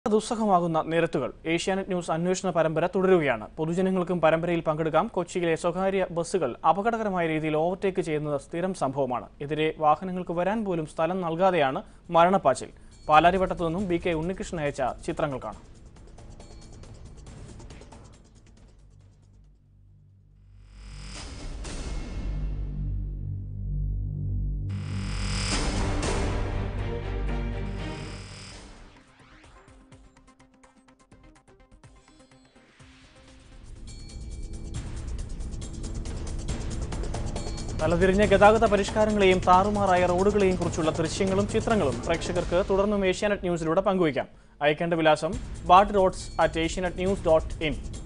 ദുസ്സഹമാകുന്ന നിരത്തുകൾ Asianet news അന്വേഷണ പരമ്പര തുടരുകയാണ്. പൊതുജനങ്ങൾക്കും പരമ്പരയിൽ പങ്കെടുക്കാം. കൊച്ചിയിലെ സ്വകാര്യ ബസ്സുകൾ അപകടകരമായ രീതിയിൽ ഓവർടേക്ക് ചെയ്യുന്നത് സ്ഥിരം സംഭവമാണ്. എതിരെ വാഹനങ്ങൾക്ക് വരാൻ പോലും സ്ഥലം നൽകാതെയാണ് മരണപ്പാച്ചിൽ. പാലാരിവട്ടത്തു നിന്നും BK ഉണ്ണികൃഷ്ണൻ അയച്ച ചിത്രങ്ങൾ കാണാം. തലതിരിഞ്ഞ ഗതാഗത പരിഷ്കാരങ്ങളെയും താറുമാറായ റോഡുകളെയും കുറിച്ചുള്ള ദൃശ്യങ്ങളും ചിത്രങ്ങളും പ്രേക്ഷകർക്ക് തുടർന്നും ഏഷ്യാനെറ്റ് ന്യൂസിലൂടെ പങ്കുവയ്ക്കാം. അയക്കേണ്ട വിലാസം bardroads@asianetnews.in